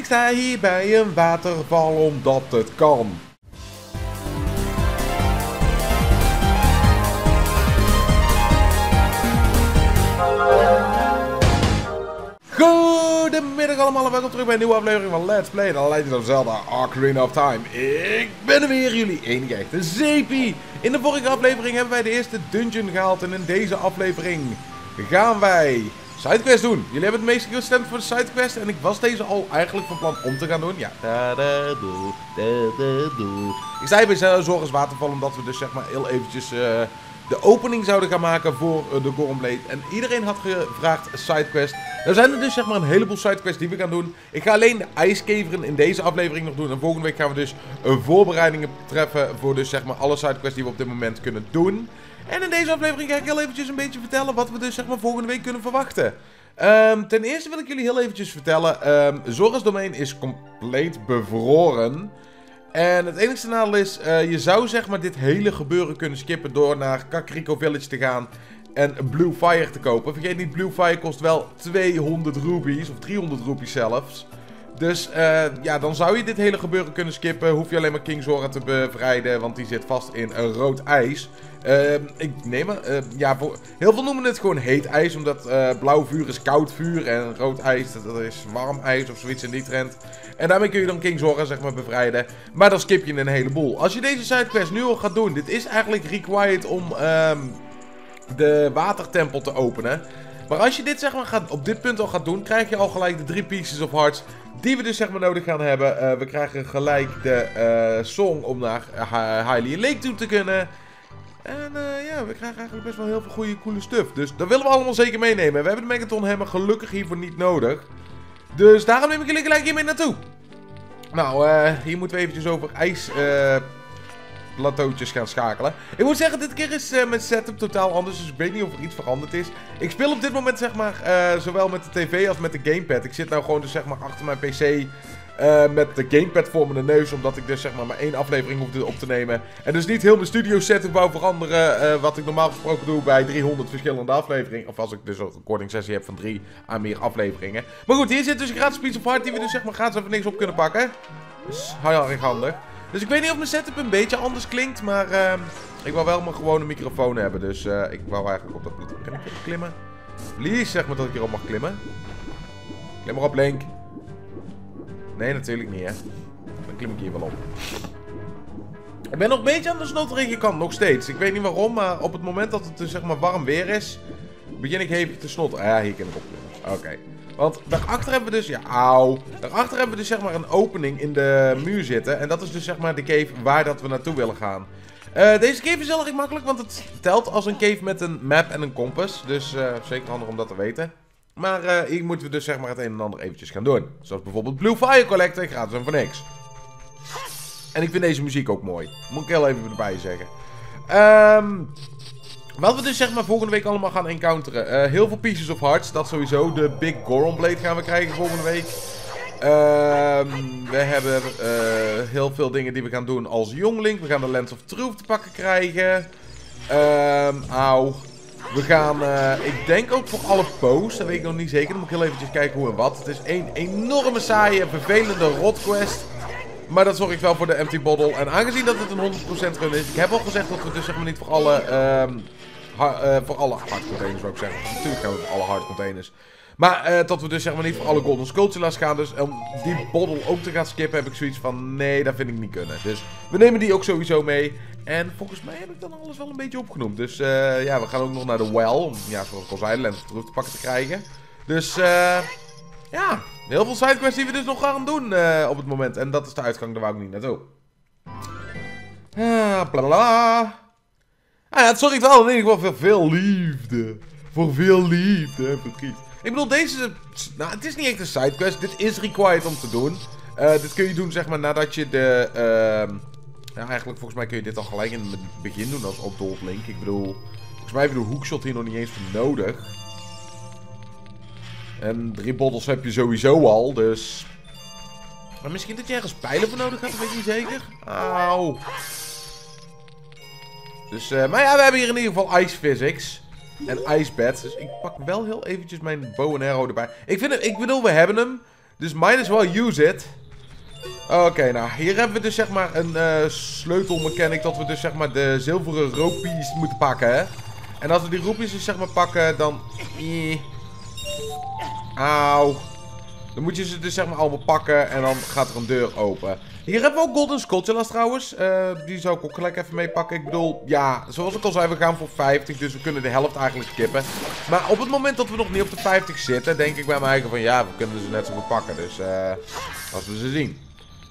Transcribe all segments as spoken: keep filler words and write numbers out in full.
sta hier bij een waterval omdat het kan. Goedemiddag allemaal en welkom terug bij een nieuwe aflevering van Let's Play The Legend of Zelda Ocarina of Time. Ik ben er weer, jullie enige echte Zeepie. In de vorige aflevering hebben wij de eerste dungeon gehaald en in deze aflevering gaan wij sidequest doen. Jullie hebben het meeste gestemd voor de sidequest en ik was deze al eigenlijk van plan om te gaan doen. Ja. Ik zei bij Zora's Waterval omdat we dus zeg maar heel eventjes uh, de opening zouden gaan maken voor uh, de Goronblade. En iedereen had gevraagd sidequest. Er zijn er dus zeg maar een heleboel sidequests die we gaan doen. Ik ga alleen de ijskeveren in deze aflevering nog doen. En volgende week gaan we dus uh, voorbereidingen treffen voor dus zeg maar alle sidequests die we op dit moment kunnen doen. En in deze aflevering ga ik heel eventjes een beetje vertellen wat we dus zeg maar volgende week kunnen verwachten. Um, ten eerste wil ik jullie heel eventjes vertellen. Um, Zora's domein is compleet bevroren. En het enige nadeel is, uh, je zou zeg maar dit hele gebeuren kunnen skippen door naar Kakariko Village te gaan en Blue Fire te kopen. Vergeet niet, Blue Fire kost wel tweehonderd rupees, of driehonderd rupees zelfs. Dus uh, ja, dan zou je dit hele gebeuren kunnen skippen. Hoef je alleen maar King Zora te bevrijden, want die zit vast in een rood ijs. Uh, ik neem het, uh, ja, voor, heel veel noemen het gewoon heet ijs, omdat uh, blauw vuur is koud vuur en rood ijs, dat, dat is warm ijs of zoiets in die trend. En daarmee kun je dan King Zora zeg maar bevrijden, maar dan skip je een heleboel. Als je deze sidequest nu al gaat doen, dit is eigenlijk required om um, de watertempel te openen. Maar als je dit zeg maar gaat, op dit punt al gaat doen, krijg je al gelijk de drie pieces of hearts die we dus zeg maar nodig gaan hebben. Uh, we krijgen gelijk de uh, song om naar uh, Hylia Lake toe te kunnen. En uh, ja, we krijgen eigenlijk best wel heel veel goede, coole stuff. Dus dat willen we allemaal zeker meenemen. We hebben de Megaton Hammer gelukkig hiervoor niet nodig. Dus daarom neem ik jullie gelijk hiermee naartoe. Nou, uh, hier moeten we eventjes over ijs uh, plateautjes gaan schakelen. Ik moet zeggen, dit keer is uh, mijn setup totaal anders. Dus ik weet niet of er iets veranderd is. Ik speel op dit moment zeg maar uh, zowel met de tv als met de gamepad. Ik zit nou gewoon dus zeg maar achter mijn pc... Uh, met de gamepad voor mijn neus, omdat ik dus zeg maar maar één aflevering hoefde op te nemen. En dus niet heel mijn studio setup wou veranderen, uh, wat ik normaal gesproken doe bij driehonderd verschillende afleveringen. Of als ik dus een recording sessie heb van drie à meer afleveringen. Maar goed, hier zit dus een gratis piece of heart die we dus zeg maar gratis even niks op kunnen pakken. Dus heel erg handig. Dus ik weet niet of mijn setup een beetje anders klinkt, maar uh, ik wil wel mijn gewone microfoon hebben. Dus uh, ik wou eigenlijk op dat... Kan ik even klimmen? Please, zeg maar dat ik hierop mag klimmen. Klim maar op, Link. Nee, natuurlijk niet, hè. Dan klim ik hier wel op. Ik ben nog een beetje aan de snotterige kant, nog steeds. Ik weet niet waarom, maar op het moment dat het dus zeg maar warm weer is, begin ik hevig te snotteren. Ah, ja, hier kan ik op klimmen. Oké. Okay. Want daarachter hebben we dus, ja, auw. Daarachter hebben we dus zeg maar een opening in de muur zitten. En dat is dus zeg maar de cave waar dat we naartoe willen gaan. Uh, deze cave is heel erg makkelijk, want het telt als een cave met een map en een kompas. Dus uh, zeker handig om dat te weten. Maar uh, hier moeten we dus zeg maar het een en ander eventjes gaan doen. Zoals bijvoorbeeld Blue Fire Collector, gratis en voor niks. En ik vind deze muziek ook mooi. Moet ik heel even erbij zeggen. Um, wat we dus zeg maar volgende week allemaal gaan encounteren. Uh, heel veel Pieces of Hearts, dat sowieso. De Big Goronblade gaan we krijgen volgende week. Um, we hebben uh, heel veel dingen die we gaan doen als Youngling. We gaan de Lens of Truth te pakken krijgen. Um, auw. We gaan, uh, ik denk ook voor alle posts, dat weet ik nog niet zeker. Dan moet ik heel eventjes kijken hoe en wat. Het is een enorme saaie, vervelende rotquest. Maar dat zorgt wel voor de empty bottle. En aangezien dat het een honderd procent run is, ik heb al gezegd dat we dus zeg maar niet voor alle, um, uh, voor alle hard containers zou ik zeggen. Natuurlijk gaan we voor alle hard containers. Maar uh, dat we dus zeg maar niet voor alle Golden Skulltulas gaan. Dus om die bottle ook te gaan skippen heb ik zoiets van, nee, dat vind ik niet kunnen. Dus we nemen die ook sowieso mee. En volgens mij heb ik dan alles wel een beetje opgenoemd. Dus uh, ja, we gaan ook nog naar de well. Om, ja, zoals ik al zei, de Lens of Truth te pakken te krijgen. Dus uh, ja, heel veel sidequests die we dus nog gaan doen uh, op het moment. En dat is de uitgang, daar wou ik niet naartoe. Ah, blablabla. Ah ja, het zorgt wel in ieder geval voor veel liefde. Voor veel liefde en verdriet. Ik bedoel, deze... Nou, het is niet echt een sidequest. Dit is required om te doen. Uh, dit kun je doen, zeg maar, nadat je de... Uh, ja, eigenlijk, volgens mij kun je dit al gelijk in het begin doen als Adult Link. Ik bedoel... Volgens mij heb je de hookshot hier nog niet eens voor nodig. En drie bottles heb je sowieso al, dus... Maar misschien dat je ergens pijlen voor nodig had, dat weet ik niet zeker. Auw. Dus, uh, maar ja, we hebben hier in ieder geval Ice Physics. En Ice Bats. Dus ik pak wel heel eventjes mijn bow en arrow erbij. Ik vind het, ik bedoel, we hebben hem. Dus might as well use it. Oké, okay, nou, hier hebben we dus zeg maar een uh, sleutelmechanic dat we dus zeg maar de zilveren ropies moeten pakken, hè. En als we die ropies dus zeg maar pakken, dan... Eh. Auw. Dan moet je ze dus zeg maar allemaal pakken en dan gaat er een deur open. Hier hebben we ook Golden Skulltulas trouwens. Uh, die zou ik ook gelijk even mee pakken. Ik bedoel, ja, zoals ik al zei, we gaan voor vijftig. Dus we kunnen de helft eigenlijk skippen. Maar op het moment dat we nog niet op de vijftig zitten, denk ik bij mij eigen van ja, we kunnen ze net zo goed pakken. Dus uh, laten we ze zien.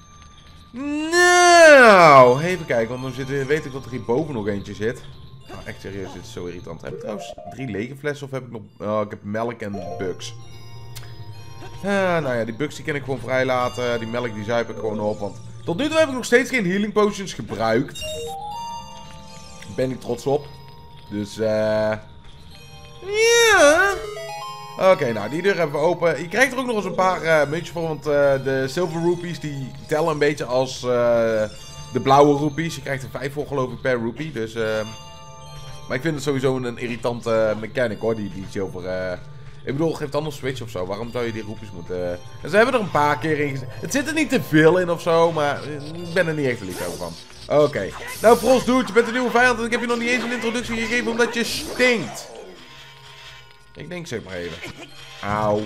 Nou, even kijken, want dan zit, weet ik dat er hierboven nog eentje zit. Nou, echt serieus, dit is zo irritant. Heb ik trouwens drie lege flessen of heb ik nog... Oh, ik heb melk en bugs. Uh, nou ja, die bugs die kan ik gewoon vrij laten. Die melk die zuip ik gewoon op, want tot nu toe heb ik nog steeds geen healing potions gebruikt. Daar ben ik trots op. Dus, eh... Uh, ja... Oké, okay, nou, die deur hebben we open. Je krijgt er ook nog eens een paar uh, muntjes voor, want uh, de silver rupees die tellen een beetje als uh, de blauwe rupees. Je krijgt er vijf voor, geloof ik, per rupee. Dus, uh... maar ik vind het sowieso een irritante mechanic, hoor, die, die silver... Uh... Ik bedoel, geeft anders switch of zo. Waarom zou je die rupees moeten... En ze hebben er een paar keer in gezet. Het zit er niet te veel in of zo, maar ik ben er niet echt lief over van. Oké. Okay. Nou, Frost, dude, je bent een nieuwe vijand en ik heb je nog niet eens een introductie gegeven omdat je stinkt. Ik denk, zeg maar even. Auw.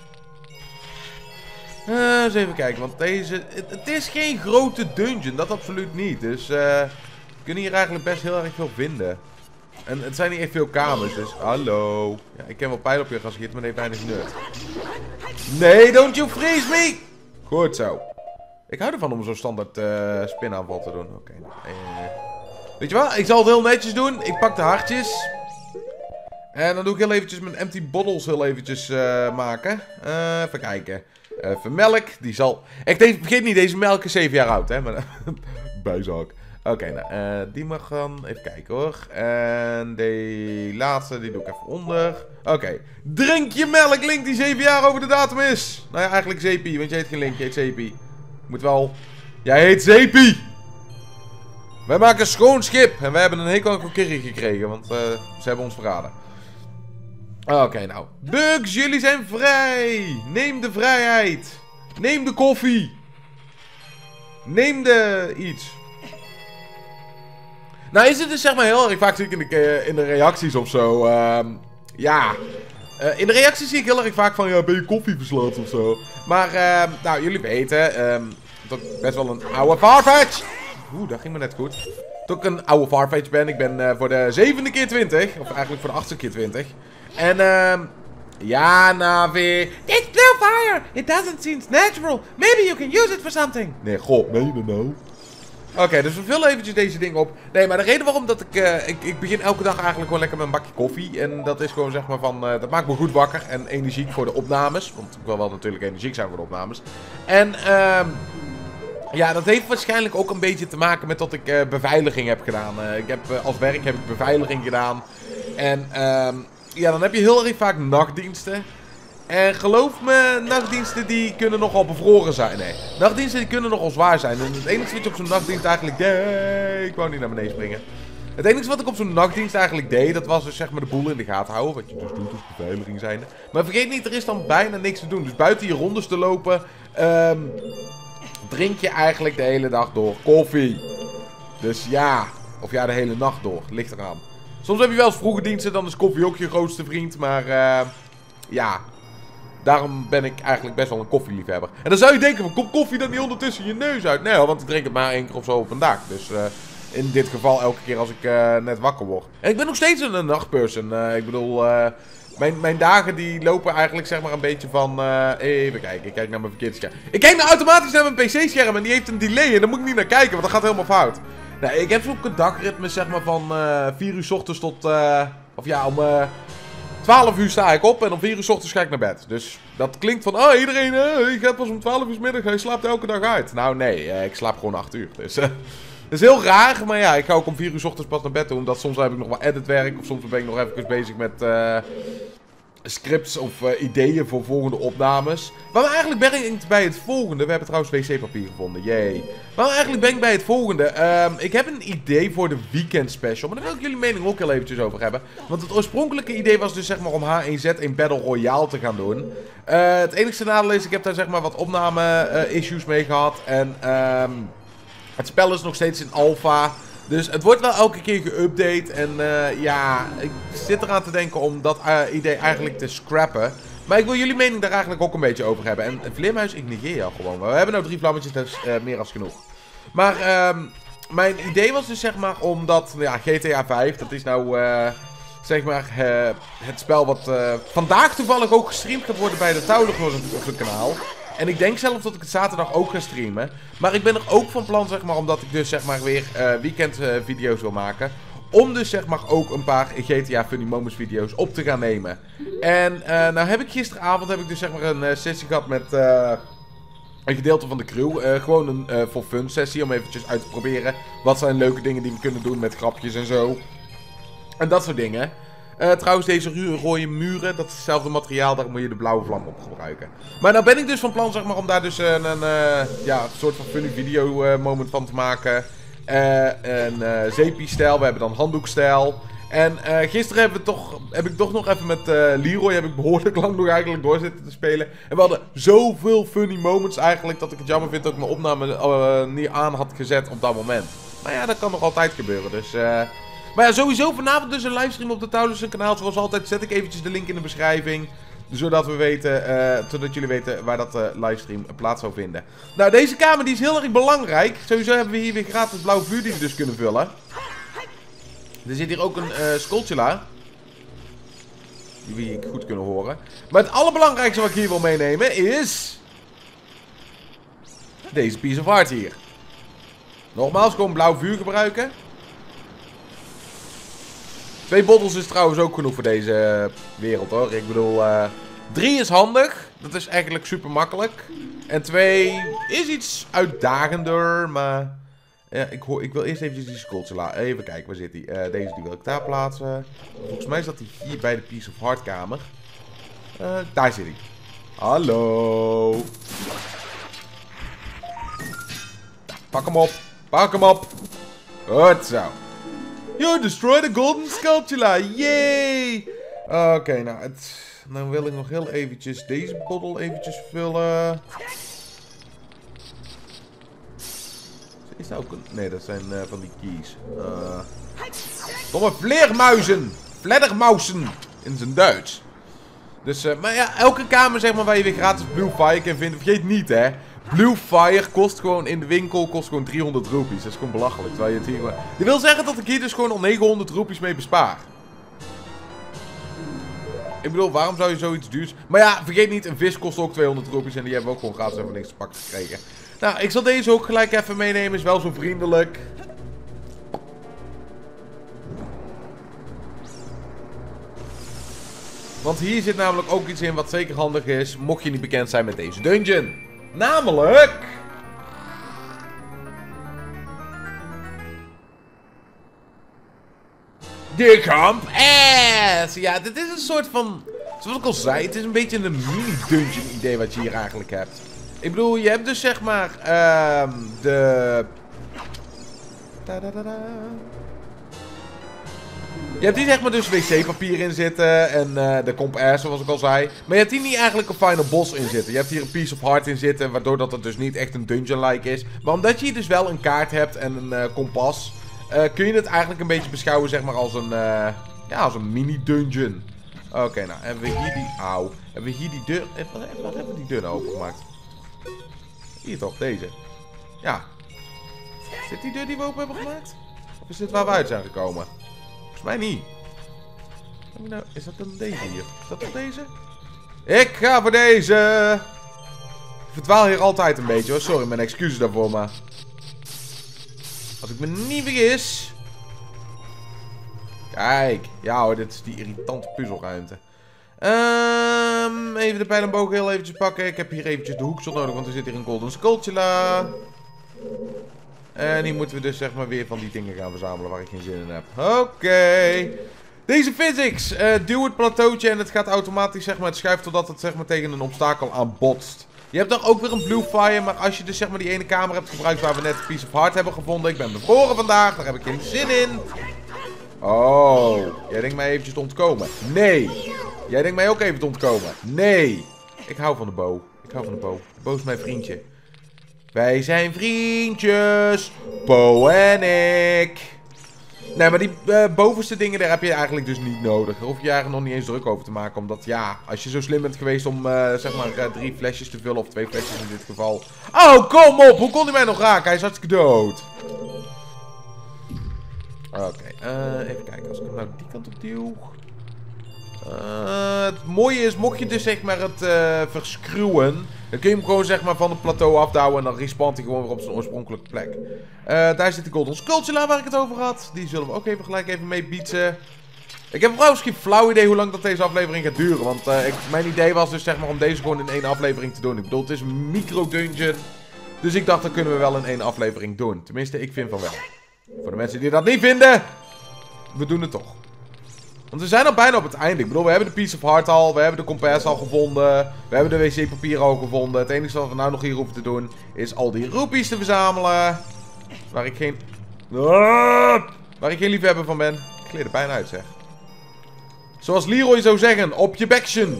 Uh, eens even kijken, want deze... Het, het is geen grote dungeon, dat absoluut niet. Dus uh, we kunnen hier eigenlijk best heel erg veel vinden. En het zijn niet echt veel kamers, dus... Hallo. Ja, ik ken wel pijl op je gasgiet, maar dat heeft weinig nut. Nee, don't you freeze me! Goed zo. Ik hou ervan om zo'n standaard uh, spinaanval te doen. Oké. Okay, uh, weet je wat? Ik zal het heel netjes doen. Ik pak de hartjes. En dan doe ik heel eventjes mijn empty bottles heel eventjes uh, maken. Uh, even kijken. Uh, even melk. Die zal... Ik denk, vergeet niet, deze melk is zeven jaar oud, hè. Maar... Bijzak. Oké, okay, nou, uh, die mag dan... Even kijken, hoor. En die laatste, die doe ik even onder. Oké. Okay. Drink je melk, Link, die zeven jaar over de datum is. Nou ja, eigenlijk Zeepie, want je heet geen Link, je heet Zeepie. Moet wel... Jij heet Zeepie! Wij maken schoon schip. En wij hebben een hekel aan Kokiri gekregen, want uh, ze hebben ons verraden. Oké, okay, nou. Bugs, jullie zijn vrij. Neem de vrijheid. Neem de koffie. Neem de iets. Nou is het dus zeg maar heel erg vaak zie ik in de, in de reacties of zo. Uh, ja. Uh, in de reacties zie ik heel erg vaak van ja, ben je koffie verslaafd of zo. Maar uh, nou, jullie weten. Um, dat ik best wel een oude Farfetch. Oeh, dat ging me net goed. Dat ik een oude Farfetch ben. Ik ben uh, voor de zevende keer twintig. Of eigenlijk voor de achtste keer twintig. En ehm... Uh, ja, Navi. It's blue fire. It doesn't seem natural. Maybe you can use it for something. Nee, god, meen je nou? Oké, okay, dus we vullen eventjes deze ding op. Nee, maar de reden waarom dat ik, uh, ik... Ik begin elke dag eigenlijk gewoon lekker met een bakje koffie. En dat is gewoon zeg maar van... Uh, dat maakt me goed wakker en energiek voor de opnames. Want ik wil wel natuurlijk energiek zijn voor de opnames. En ehm... Uh, ja, dat heeft waarschijnlijk ook een beetje te maken met dat ik uh, beveiliging heb gedaan. Uh, ik heb, uh, als werk heb ik beveiliging gedaan. En ehm... Uh, ja, dan heb je heel erg vaak nachtdiensten. En geloof me, nachtdiensten die kunnen nogal bevroren zijn. Nee, nachtdiensten die kunnen nogal zwaar zijn. En het enige wat je op zo'n nachtdienst eigenlijk deed... Ik wou niet naar beneden springen. Het enige wat ik op zo'n nachtdienst eigenlijk deed, dat was dus zeg maar de boel in de gaten houden. Wat je dus doet als beveiliging zijnde. Maar vergeet niet, er is dan bijna niks te doen. Dus buiten je rondes te lopen, um, drink je eigenlijk de hele dag door koffie. Dus ja, of ja, de hele nacht door. Ligt eraan. Soms heb je wel eens vroege diensten, dan is koffie ook je grootste vriend. Maar uh, ja, daarom ben ik eigenlijk best wel een koffieliefhebber. En dan zou je denken, van, komt koffie dan niet ondertussen je neus uit? Nee, want ik drink het maar één keer of zo op een dag. Dus uh, in dit geval elke keer als ik uh, net wakker word. En ik ben nog steeds een, een nachtperson. Uh, ik bedoel, uh, mijn, mijn dagen die lopen eigenlijk zeg maar een beetje van... Uh, even kijken, ik kijk naar mijn verkeerde Ik kijk nou automatisch naar mijn P C-scherm en die heeft een delay. En daar moet ik niet naar kijken, want dat gaat helemaal fout. Nou, ik heb zo'n dagritme zeg maar van uh, vier uur 's ochtends tot... Uh, of ja, om uh, twaalf uur sta ik op en om vier uur 's ochtends ga ik naar bed. Dus dat klinkt van, oh iedereen, uh, je gaat pas om twaalf uur 's middag, hij slaapt elke dag uit. Nou nee, uh, ik slaap gewoon acht uur. Dus uh, dat is heel raar, maar ja, ik ga ook om vier uur 's ochtends pas naar bed doen. Omdat soms heb ik nog wel editwerk of soms ben ik nog even bezig met... Uh, scripts of uh, ideeën voor volgende opnames. Waar we eigenlijk ben ik bij het volgende. We hebben trouwens wc-papier gevonden. Yay. Maar eigenlijk ben ik bij het volgende. Um, ik heb een idee voor de weekend special. Maar daar wil ik jullie mening ook heel eventjes over hebben. Want het oorspronkelijke idee was dus zeg maar om H één Z een Battle Royale te gaan doen. Uh, het enige nadeel is, ik heb daar zeg maar wat opname-issues uh, mee gehad. En um, het spel is nog steeds in alpha. Dus het wordt wel elke keer geüpdate. En uh, ja, ik zit eraan te denken om dat uh, idee eigenlijk te scrappen. Maar ik wil jullie mening daar eigenlijk ook een beetje over hebben. En Vleermuis, ik negeer jou gewoon. We hebben nou drie vlammetjes, dat is uh, meer als genoeg. Maar um, mijn idee was dus zeg maar omdat, ja, G T A vijf, dat is nou uh, zeg maar uh, het spel wat uh, vandaag toevallig ook gestreamd gaat worden bij de Touwlegnos op het kanaal. En ik denk zelf dat ik het zaterdag ook ga streamen. Maar ik ben er ook van plan, zeg maar, omdat ik dus zeg maar weer uh, weekend uh, video's wil maken. Om dus zeg maar ook een paar G T A Funny Moments video's op te gaan nemen. En uh, nou heb ik gisteravond heb ik dus zeg maar een uh, sessie gehad met uh, een gedeelte van de crew. Uh, gewoon een uh, for fun sessie om eventjes uit te proberen. Wat zijn leuke dingen die we kunnen doen met grapjes en zo. En dat soort dingen. Uh, trouwens, deze rode muren, dat is hetzelfde materiaal, daar moet je de blauwe vlam op gebruiken. Maar nou ben ik dus van plan, zeg maar, om daar dus een, een, uh, ja, een soort van funny video uh, moment van te maken. Uh, en uh, zeepie-stijl, we hebben dan handdoekstijl. En uh, gisteren hebben we toch, heb ik toch nog even met uh, Leroy, heb ik behoorlijk lang nog eigenlijk door zitten te spelen. En we hadden zoveel funny moments eigenlijk, dat ik het jammer vind dat ik mijn opname uh, niet aan had gezet op dat moment. Maar ja, dat kan nog altijd gebeuren, dus... Uh, Maar ja, sowieso vanavond dus een livestream op de Touwlegnos kanaal. Zoals altijd zet ik eventjes de link in de beschrijving. Zodat we weten, uh, zodat jullie weten waar dat uh, livestream plaats zou vinden. Nou, deze kamer die is heel erg belangrijk. Sowieso hebben we hier weer gratis blauw vuur die we dus kunnen vullen. Er zit hier ook een uh, Skulltula. Die we hier goed kunnen horen. Maar het allerbelangrijkste wat ik hier wil meenemen is... deze piece of art hier. Nogmaals, gewoon blauw vuur gebruiken. Twee bottles is trouwens ook genoeg voor deze wereld hoor. Ik bedoel, uh, drie is handig. Dat is eigenlijk super makkelijk. En twee is iets uitdagender. Maar ja, ik, hoor, ik wil eerst eventjes die Skulltula. Even kijken, waar zit die? Uh, deze die wil ik daar plaatsen. Volgens mij zat die hier bij de Piece of Heart kamer. Uh, daar zit hij. Hallo. Pak hem op. Pak hem op. Goed zo. You destroy the golden Skulltula. Yay! Oké, okay, nou, het, dan wil ik nog heel eventjes deze bottle eventjes vullen. Is dat ook een... Nee, dat zijn uh, van die keys. Uh, domme vleermuizen. Vleddermausen. In zijn Duits. Dus, uh, maar ja, elke kamer zeg maar waar je weer gratis Blue Fire kan vinden. Vergeet niet, hè. Blue Fire kost gewoon in de winkel kost gewoon driehonderd roepies. Dat is gewoon belachelijk. Terwijl je het hier... Dit wil zeggen dat ik hier dus gewoon al negenhonderd roepies mee bespaar. Ik bedoel, waarom zou je zoiets duurs... Maar ja, vergeet niet, een vis kost ook tweehonderd roepies. En die hebben we ook gewoon gratis even niks te pakken gekregen. Nou, ik zal deze ook gelijk even meenemen. Is wel zo vriendelijk. Want hier zit namelijk ook iets in wat zeker handig is. Mocht je niet bekend zijn met deze dungeon. Namelijk... de Camp Ass! Ja, dit is een soort van... Zoals ik al zei, het is een beetje een mini-dungeon idee wat je hier eigenlijk hebt. Ik bedoel, je hebt dus zeg maar... Uh, de... Da -da -da -da. Je hebt hier zeg maar dus wc-papier in zitten en uh, de Camp Ass zoals ik al zei. Maar je hebt hier niet eigenlijk een final boss in zitten. Je hebt hier een Piece of Heart in zitten, waardoor dat het dus niet echt een dungeon-like is. Maar omdat je hier dus wel een kaart hebt en een uh, kompas, uh, kun je het eigenlijk een beetje beschouwen zeg maar als een, uh, ja, als een mini-dungeon. Oké, okay, nou hebben we hier die... Auw. Hebben we hier die deur... Wat, wat hebben we die deur nou opengemaakt? Hier toch, deze. Ja. Is dit die deur die we open hebben gemaakt? Of is dit waar we uit zijn gekomen? Volgens mij niet. Nou, is dat dan deze hier? Is dat toch deze? Ik ga voor deze! Ik verdwaal hier altijd een beetje hoor. Sorry, mijn excuses daarvoor, maar... Als ik me niet vergis... Kijk. Ja hoor, dit is die irritante puzzelruimte. Um, even de pijl en boog heel eventjes pakken. Ik heb hier eventjes de hoeksel nodig, want er zit hier een golden Skulltula. En hier moeten we dus zeg maar weer van die dingen gaan verzamelen waar ik geen zin in heb. Oké. Okay. Deze physics. Uh, duw het plateautje en het gaat automatisch, zeg maar, het schuift totdat het, zeg maar, tegen een obstakel aan botst. Je hebt dan ook weer een blue fire, maar als je dus, zeg maar, die ene kamer hebt gebruikt waar we net een piece of heart hebben gevonden. Ik ben bevroren vandaag, daar heb ik geen zin in. Oh, jij denkt mij eventjes te ontkomen? Nee. Jij denkt mij ook even te ontkomen? Nee. Ik hou van de Bo. Ik hou van de Bo. De Bo is mijn vriendje. Wij zijn vriendjes. Bo en ik. Nee, maar die uh, bovenste dingen, daar heb je eigenlijk dus niet nodig. Daar hoef je je eigenlijk nog niet eens druk over te maken. Omdat, ja, als je zo slim bent geweest om, uh, zeg maar, uh, drie flesjes te vullen. Of twee flesjes in dit geval. Oh, kom op. Hoe kon hij mij nog raken? Hij is hartstikke dood. Oké, okay, uh, even kijken. Als ik hem nou die kant op duw. Uh, het mooie is, mocht je dus, zeg maar, het uh, verskruwen. Dan kun je hem gewoon, zeg maar, van het plateau afdouwen. En dan respawnt hij gewoon weer op zijn oorspronkelijke plek. Uh, daar zit de Golden Skulltula waar ik het over had. Die zullen we ook even gelijk even mee bietsen. Ik heb trouwens geen flauw idee hoe lang dat deze aflevering gaat duren. Want uh, ik, mijn idee was dus, zeg maar, om deze gewoon in één aflevering te doen. Ik bedoel, het is een micro-dungeon. Dus ik dacht, dat kunnen we wel in één aflevering doen. Tenminste, ik vind van wel. Voor de mensen die dat niet vinden, we doen het toch. Want we zijn al bijna op het einde. Ik bedoel, we hebben de Piece of Heart al. We hebben de kompas al gevonden. We hebben de wc-papier al gevonden. Het enige wat we nou nog hier hoeven te doen, is al die roepies te verzamelen. Waar ik geen... Waar ik geen liefhebber van ben. Ik leer er bijna uit, zeg. Zoals Leroy zou zeggen, op je beksjen.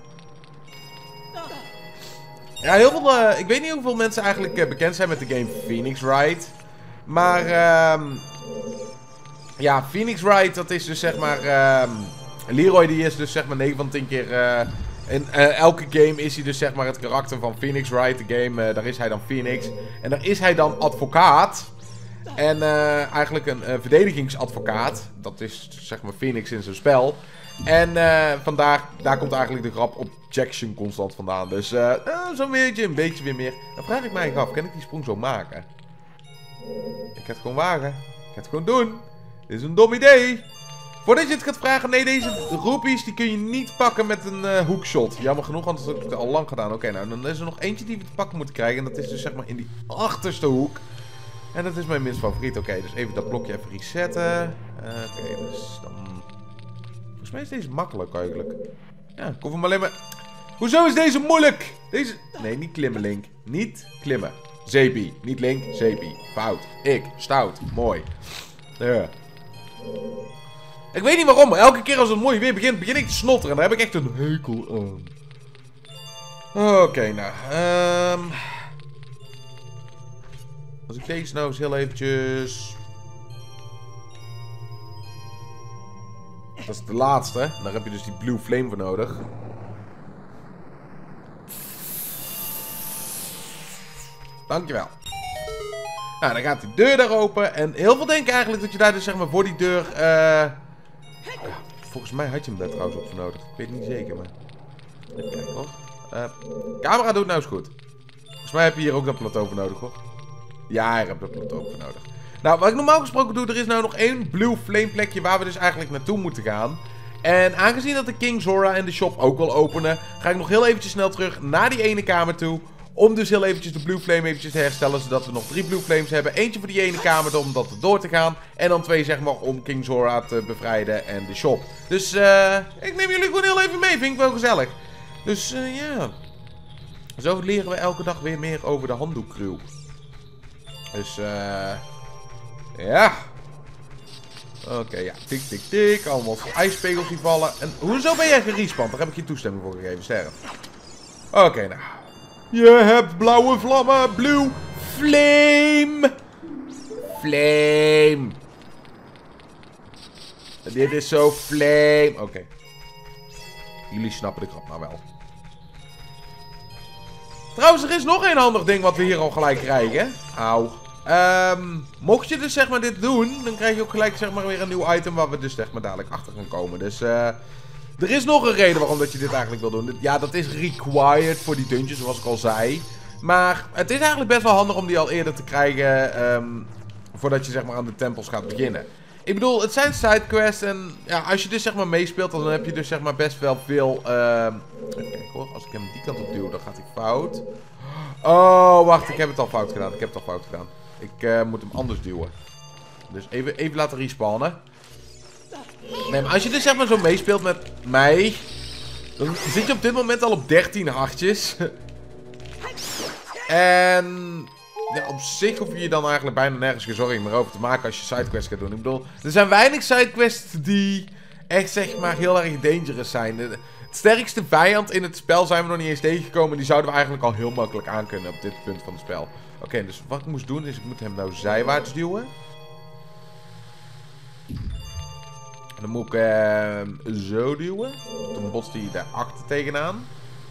Ja, heel veel... Uh, ik weet niet hoeveel mensen eigenlijk uh, bekend zijn met de game Phoenix Wright. Maar... Uh, ja, Phoenix Wright, dat is dus, zeg maar... Uh, Leroy, die is dus, zeg maar, negen van tien keer... Uh, in uh, elke game is hij dus, zeg maar, het karakter van Phoenix Wright. De game, uh, daar is hij dan Phoenix. En daar is hij dan advocaat. En uh, eigenlijk een uh, verdedigingsadvocaat. Dat is, zeg maar, Phoenix in zijn spel. En uh, vandaar, daar komt eigenlijk de grap objection constant vandaan. Dus uh, uh, zo'n beetje, een beetje weer meer. Dan vraag ik mij af, kan ik die sprong zo maken? Ik ga het gewoon wagen. Ik ga het gewoon doen. Dit is een dom idee. Voordat je het gaat vragen, nee, deze roepies die kun je niet pakken met een uh, hookshot. Jammer genoeg, want dat heb ik al lang gedaan. Oké, okay, nou, dan is er nog eentje die we te pakken moeten krijgen. En dat is dus, zeg maar, in die achterste hoek. En dat is mijn minst favoriet. Oké, okay, dus even dat blokje even resetten. Uh, Oké, okay, dus dan... Volgens mij is deze makkelijk eigenlijk. Ja, ik hoef hem alleen maar... Hoezo is deze moeilijk? Deze... Nee, niet klimmen, Link. Niet klimmen. Zeepie. Niet Link, Zeepie. Fout. Ik. Stout. Mooi. Ja. Ik weet niet waarom, maar elke keer als het mooi weer begint, begin ik te snotteren. Daar heb ik echt een hekel aan. Oké, okay, nou. Um... Als ik deze nou eens heel eventjes... Dat is de laatste. Daar heb je dus die blue flame voor nodig. Dankjewel. Nou, dan gaat die deur daar open. En heel veel denken eigenlijk dat je daar dus, zeg maar, voor die deur... Uh... Ja, volgens mij had je hem daar trouwens op voor nodig. Ik weet het niet zeker, maar... Even kijken, hoor. Uh, camera doet nou eens goed. Volgens mij heb je hier ook dat plateau voor nodig, hoor. Ja, hier heb je dat plateau voor nodig. Nou, wat ik normaal gesproken doe, er is nou nog één blue flame plekje waar we dus eigenlijk naartoe moeten gaan. En aangezien dat de King Zora en de shop ook wil openen, ga ik nog heel eventjes snel terug naar die ene kamer toe. Om dus heel eventjes de blue flame eventjes te herstellen, zodat we nog drie blue flames hebben. Eentje voor die ene kamer om dat door te gaan. En dan twee, zeg maar, om King Zora te bevrijden en de shop. Dus uh, ik neem jullie gewoon heel even mee, vind ik wel gezellig. Dus uh, ja, zo leren we elke dag weer meer over de handdoekcrew. Dus eh... Uh, ja. Oké, okay, ja. Tik, tik, tik. Allemaal ijspegels die vallen. En hoezo ben jij gerespawnd? Daar heb ik je toestemming voor gegeven, sterf. Oké, okay, nou. Je hebt blauwe vlammen. Blue flame. Flame. Dit is zo flame. Oké. Okay. Jullie snappen de grap nou wel. Trouwens, er is nog een handig ding wat we hier al gelijk krijgen. Auw. Um, mocht je dus, zeg maar, dit doen, dan krijg je ook gelijk, zeg maar, weer een nieuw item waar we dus, zeg maar, dadelijk achter gaan komen. Dus uh, er is nog een reden waarom dat je dit eigenlijk wil doen. Ja, dat is required voor die dungeons, zoals ik al zei. Maar het is eigenlijk best wel handig om die al eerder te krijgen, um, voordat je, zeg maar, aan de tempels gaat beginnen. Ik bedoel, het zijn sidequests en ja, als je dus, zeg maar, meespeelt, dan heb je dus, zeg maar, best wel veel... Uh, even kijken hoor, als ik hem die kant op duw, dan gaat hij fout. Oh, wacht, ik heb het al fout gedaan, ik heb het al fout gedaan. Ik uh, moet hem anders duwen. Dus even, even laten respawnen. Nee, maar als je dus zeg maar zo meespeelt met mij... Dan zit je op dit moment al op dertien hartjes. En... Ja, op zich hoef je je dan eigenlijk bijna nergens geen zorgen meer over te maken als je sidequests gaat doen. Ik bedoel, er zijn weinig sidequests die echt zeg maar heel erg dangerous zijn. De, het sterkste vijand in het spel zijn we nog niet eens tegengekomen. Die zouden we eigenlijk al heel makkelijk aankunnen op dit punt van het spel. Oké, okay, dus wat ik moest doen is ik moet hem nou zijwaarts duwen. En dan moet ik uh, zo duwen. Dan botst hij daarachter tegenaan.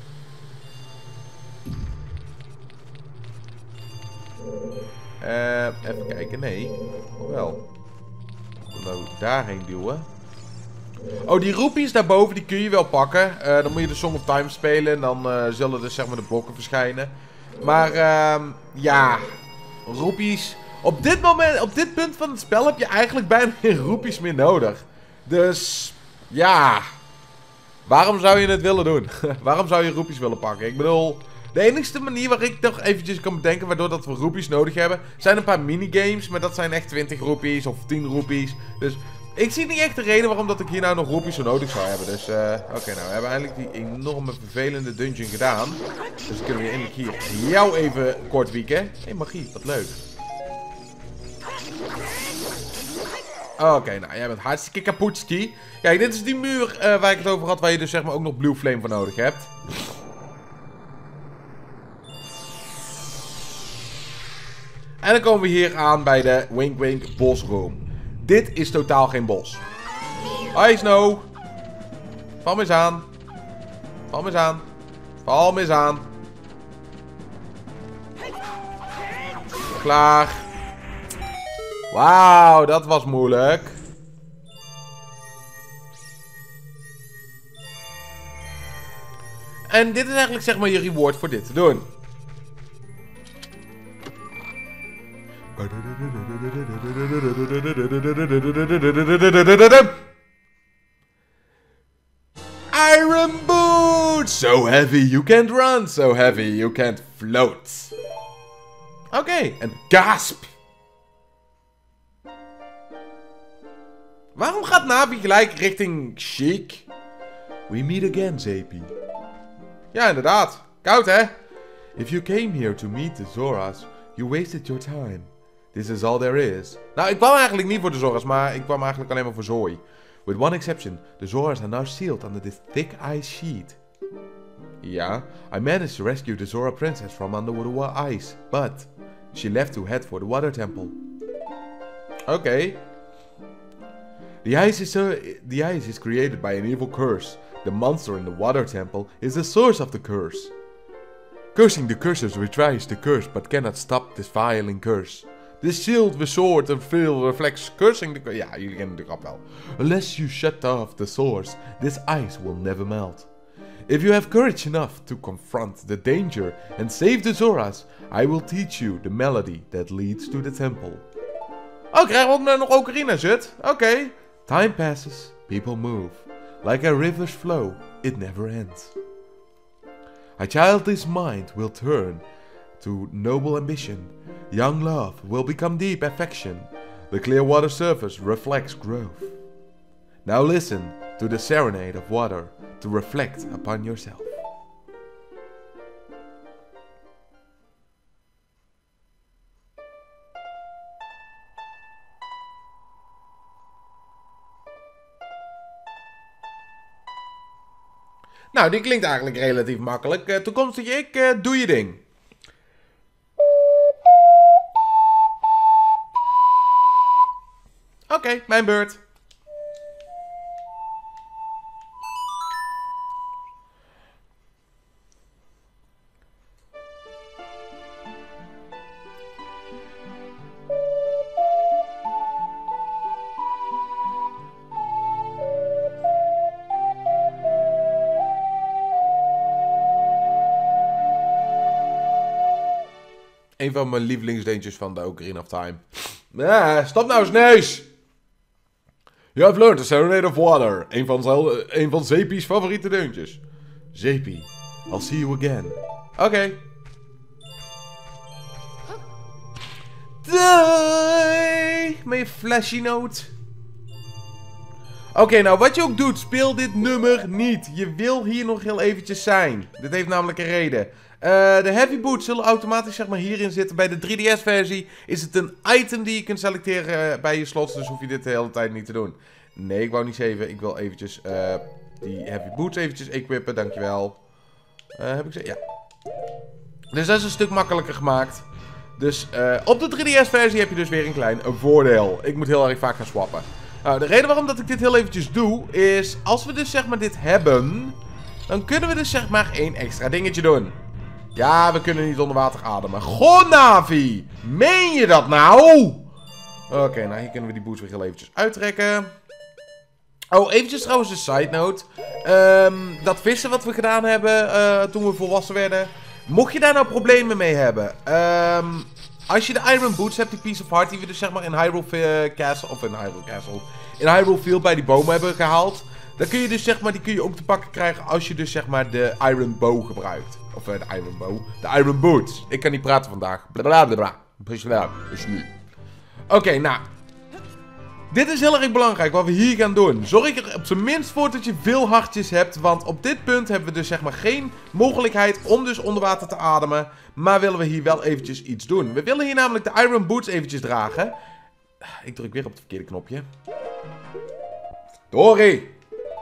Uh, even kijken, nee. Wel. Nou, daarheen duwen. Oh, die roepies daarboven, die kun je wel pakken. Uh, dan moet je de Song of Time spelen. En dan uh, zullen dus zeg maar de blokken verschijnen. Maar, uh, ja. Roepies. Op dit moment, op dit punt van het spel heb je eigenlijk bijna geen roepies meer nodig. Dus, ja. Waarom zou je het willen doen? Waarom zou je roepies willen pakken? Ik bedoel... De enigste manier waar ik nog eventjes kan bedenken waardoor dat we roepies nodig hebben, zijn een paar minigames, maar dat zijn echt twintig roepies of tien roepies. Dus ik zie niet echt de reden waarom dat ik hier nou nog roepies zo nodig zou hebben. Dus, uh, oké, okay, nou, we hebben eigenlijk die enorme vervelende dungeon gedaan. Dus dan kunnen we eindelijk hier jou even kort wieken. Hé, hey, magie, wat leuk. Oké, okay, nou, jij bent hartstikke kapotski. Kijk, dit is die muur uh, waar ik het over had, waar je dus zeg maar ook nog Blue Flame voor nodig hebt. En dan komen we hier aan bij de Wink Wink Boss Room. Dit is totaal geen bos. Hoi Snow. Val me eens aan. Val me eens aan. Val me eens aan. Klaar. Wauw, dat was moeilijk. En dit is eigenlijk zeg maar je reward voor dit te doen. Iron boots! So heavy you can't run, so heavy you can't float. Oké, okay, en gasp! Waarom gaat Navi gelijk richting Chic? We meet again, Zepi. Ja, inderdaad. Koud, hè? If you came here to meet the Zoras, you wasted your time. This is all there is. Nou, ik kwam eigenlijk niet voor de Zoras, maar ik kwam eigenlijk alleen maar voor Zoe. With one exception, the Zoras are now sealed under this thick ice sheet. Yeah, I managed to rescue the Zora princess from under the ice, but she left to head for the water temple. Okay. The ice is uh, the ice is created by an evil curse. The monster in the water temple is the source of the curse. Cursing the cursors retrieves the curse, but cannot stop this violent curse. This shield with sword and fill reflects cursing the curse. Ja, jullie kennen de grap wel. Unless you shut off the source, this ice will never melt. If you have courage enough to confront the danger and save the Zoras, I will teach you the melody that leads to the temple. Oh, krijgen we ook nog Ocarina, zit? Oké. Okay. Time passes, people move. Like a river's flow, it never ends. A childish mind will turn to noble ambition. Young love will become deep affection. The clear water surface reflects growth. Now listen to the serenade of water to reflect upon yourself. Nou, die klinkt eigenlijk relatief makkelijk. Uh, toekomstig ik, uh, doe je ding. Oké, okay, mijn beurt. Een van mijn lievelingsdeuntjes van de Ocarina of Time. Ja, stop nou eens neus! You have learned the Serenade of Water. Een van, een van Zepi's favoriete deuntjes. Zepi, I'll see you again. Oké. Okay. Doei! Met je flashy note. Oké, okay, nou wat je ook doet, speel dit nummer niet. Je wil hier nog heel eventjes zijn. Dit heeft namelijk een reden. Uh, de heavy boots zullen automatisch zeg maar hierin zitten. Bij de drie D S versie is het een item die je kunt selecteren bij je slots. Dus hoef je dit de hele tijd niet te doen. Nee, ik wou niet zeven. Ik wil eventjes uh, die heavy boots eventjes equippen. Dankjewel. Uh, heb ik ze? Ja. Dus dat is een stuk makkelijker gemaakt. Dus uh, op de drie D S versie heb je dus weer een klein een voordeel. Ik moet heel erg vaak gaan swappen. Nou, de reden waarom dat ik dit heel eventjes doe, is als we dus zeg maar dit hebben, dan kunnen we dus zeg maar één extra dingetje doen. Ja, we kunnen niet onder water ademen. Goh, Navi! Meen je dat nou? Oké, okay, nou hier kunnen we die boots weer heel eventjes uittrekken. Oh, eventjes trouwens een side note. Um, dat vissen wat we gedaan hebben uh, toen we volwassen werden. Mocht je daar nou problemen mee hebben. Um, als je de Iron Boots hebt, die Piece of Heart die we dus zeg maar in Hyrule Castle, of in Hyrule Castle, in Hyrule Field bij die bomen hebben gehaald. Dan kun je dus zeg maar, die kun je ook te pakken krijgen als je dus zeg maar de Iron Bow gebruikt. Of uh, de Iron Bow, de Iron Boots. Ik kan niet praten vandaag. Blablabla. Oké, okay, nou. Dit is heel erg belangrijk wat we hier gaan doen. Zorg er op zijn minst voor dat je veel hartjes hebt. Want op dit punt hebben we dus zeg maar geen mogelijkheid om dus onder water te ademen. Maar willen we hier wel eventjes iets doen. We willen hier namelijk de Iron Boots eventjes dragen. Ik druk weer op het verkeerde knopje. Dory!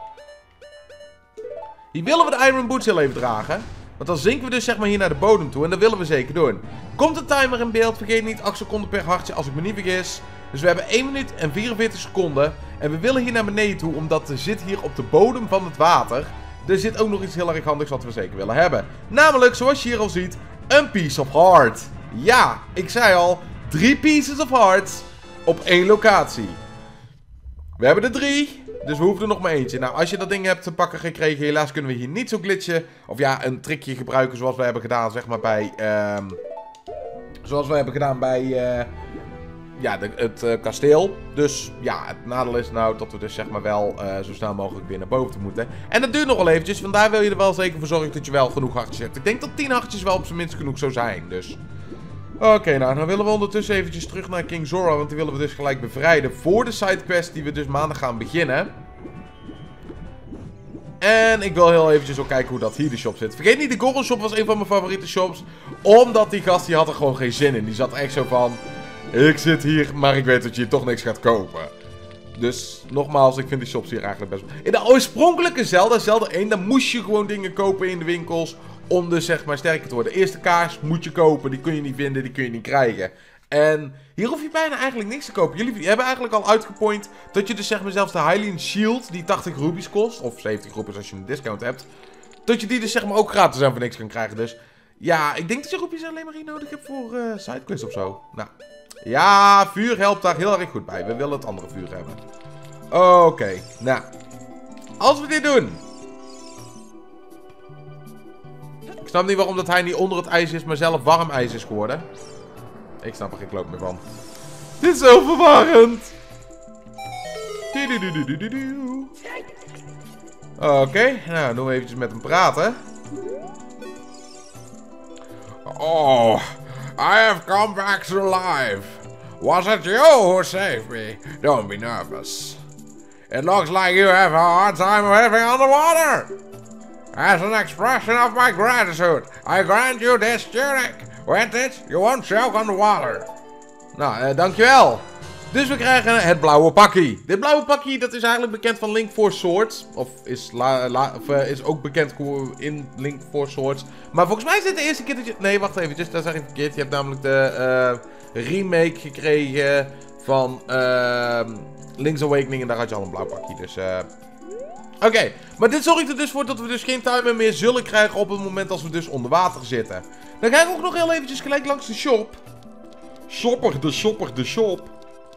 Hier willen we de Iron Boots heel even dragen. Want dan zinken we dus zeg maar hier naar de bodem toe. En dat willen we zeker doen. Komt de timer in beeld. Vergeet niet acht seconden per hartje als ik me niet vergis. Dus we hebben één minuut en vierenveertig seconden. En we willen hier naar beneden toe. Omdat er zit hier op de bodem van het water. Er zit ook nog iets heel erg handigs wat we zeker willen hebben. Namelijk, zoals je hier al ziet, een Piece of Heart. Ja, ik zei al, drie Pieces of Hearts op één locatie. We hebben er drie. Dus we hoeven er nog maar eentje. Nou, als je dat ding hebt te pakken gekregen, helaas kunnen we hier niet zo glitchen. Of ja, een trickje gebruiken zoals we hebben gedaan, zeg maar bij... Um, zoals we hebben gedaan bij... Uh, ja, de, het uh, kasteel. Dus ja, het nadeel is nou dat we dus zeg maar wel uh, zo snel mogelijk weer naar boven te moeten. En dat duurt nog wel eventjes, want daar wil je er wel zeker voor zorgen dat je wel genoeg hartjes hebt. Ik denk dat tien hartjes wel op zijn minst genoeg zou zijn, dus... Oké, okay, nou, dan willen we ondertussen eventjes terug naar King Zora, want die willen we dus gelijk bevrijden voor de sidequest die we dus maandag gaan beginnen. En ik wil heel eventjes ook kijken hoe dat hier de shop zit. Vergeet niet, de Goron Shop was een van mijn favoriete shops, omdat die gast die had er gewoon geen zin in. Die zat echt zo van, ik zit hier, maar ik weet dat je hier toch niks gaat kopen. Dus, nogmaals, ik vind die shops hier eigenlijk best... In de oorspronkelijke Zelda, Zelda één, dan moest je gewoon dingen kopen in de winkels... om dus zeg maar sterker te worden. De eerste kaars moet je kopen, die kun je niet vinden, die kun je niet krijgen. En hier hoef je bijna eigenlijk niks te kopen. Jullie hebben eigenlijk al uitgepoint dat je dus zeg maar zelfs de Hylian Shield, die tachtig rubies kost, of zeventig rubies als je een discount hebt, dat je die dus zeg maar ook gratis aan voor niks kan krijgen. Dus ja, ik denk dat je rubies alleen maar hier nodig hebt voor uh, sidequests of zo. Nou, ja, vuur helpt daar heel erg goed bij. We willen het andere vuur hebben. Oké, okay, nou, als we dit doen... Ik snap niet waarom dat hij niet onder het ijs is, maar zelf warm ijs is geworden. Ik snap er geen kloot meer van. Dit is zo verwarrend. Oké, okay, nou doen we eventjes met hem praten. Oh, I have come back to life. Was it you who saved me? Don't be nervous. It looks like you have a hard time living underwater. As an expression of my gratitude, I grant you this tunic. With it, you won't choke on the water. Nou, uh, dankjewel. Dus we krijgen het blauwe pakkie. Dit blauwe pakkie, dat is eigenlijk bekend van Link four Swords. Of is, la, la, of, uh, is ook bekend in Link four Swords. Maar volgens mij is dit de eerste keer dat je... Nee, wacht even, dat zeg ik verkeerd. Je hebt namelijk de uh, remake gekregen van uh, Link's Awakening. En daar had je al een blauw pakkie, dus... Uh, Oké, okay, maar dit zorgt er dus voor dat we dus geen timer meer zullen krijgen op het moment als we dus onder water zitten. Dan ga ik ook nog heel eventjes gelijk langs de shop. Shopper, de shopper, de shop.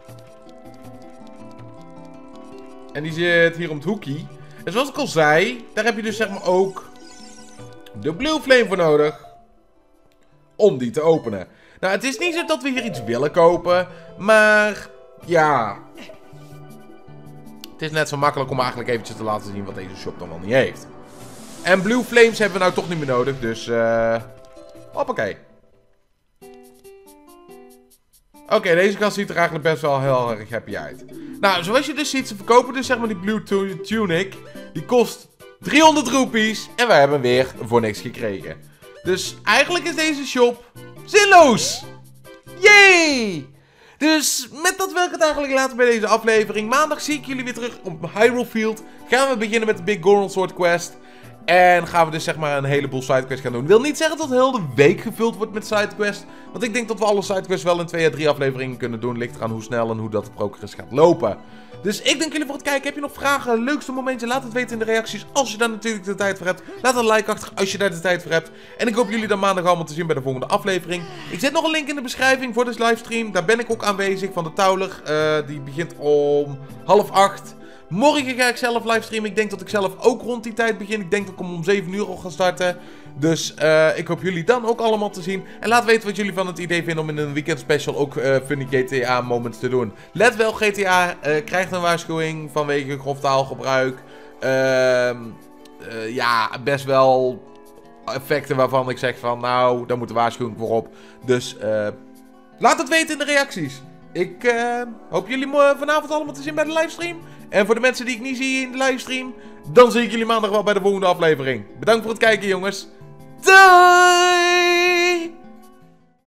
En die zit hier om het hoekje. En zoals ik al zei, daar heb je dus zeg maar ook de Blue Flame voor nodig. Om die te openen. Nou, het is niet zo dat we hier iets willen kopen, maar ja... Het is net zo makkelijk om eigenlijk eventjes te laten zien wat deze shop dan wel niet heeft. En Blue Flames hebben we nou toch niet meer nodig, dus... Uh, hoppakee. Oké, okay, deze gast ziet er eigenlijk best wel heel erg happy uit. Nou, zoals je dus ziet, ze verkopen dus zeg maar die Blue Tunic. Die kost driehonderd roepies. En wij hebben weer voor niks gekregen. Dus eigenlijk is deze shop zinloos. Yay! Dus met dat wil ik het eigenlijk laten bij deze aflevering. Maandag zie ik jullie weer terug op Hyrule Field. Gaan we beginnen met de Big Goron Sword Quest. En gaan we dus zeg maar een heleboel sidequests gaan doen. Wil niet zeggen dat de hele week gevuld wordt met sidequests. Want ik denk dat we alle sidequests wel in twee à drie afleveringen kunnen doen. Ligt eraan hoe snel en hoe dat de progress gaat lopen. Dus ik dank jullie voor het kijken. Heb je nog vragen? Leukste momentje? Laat het weten in de reacties. Als je daar natuurlijk de tijd voor hebt. Laat een like achter als je daar de tijd voor hebt. En ik hoop jullie dan maandag allemaal te zien bij de volgende aflevering. Ik zet nog een link in de beschrijving voor deze livestream. Daar ben ik ook aanwezig van de Tauler. Uh, die begint om half acht. Morgen ga ik zelf livestreamen. Ik denk dat ik zelf ook rond die tijd begin. Ik denk dat ik om zeven uur al ga starten. Dus uh, ik hoop jullie dan ook allemaal te zien. En laat weten wat jullie van het idee vinden om in een weekend special ook uh, funny G T A moments te doen. Let wel, G T A uh, krijgt een waarschuwing vanwege grof taalgebruik. Uh, uh, ja, best wel effecten waarvan ik zeg van nou, daar moet de waarschuwing voor op. Dus uh, laat het weten in de reacties. Ik uh, hoop jullie vanavond allemaal te zien bij de livestream. En voor de mensen die ik niet zie in de livestream, dan zie ik jullie maandag wel bij de volgende aflevering. Bedankt voor het kijken, jongens. Doei!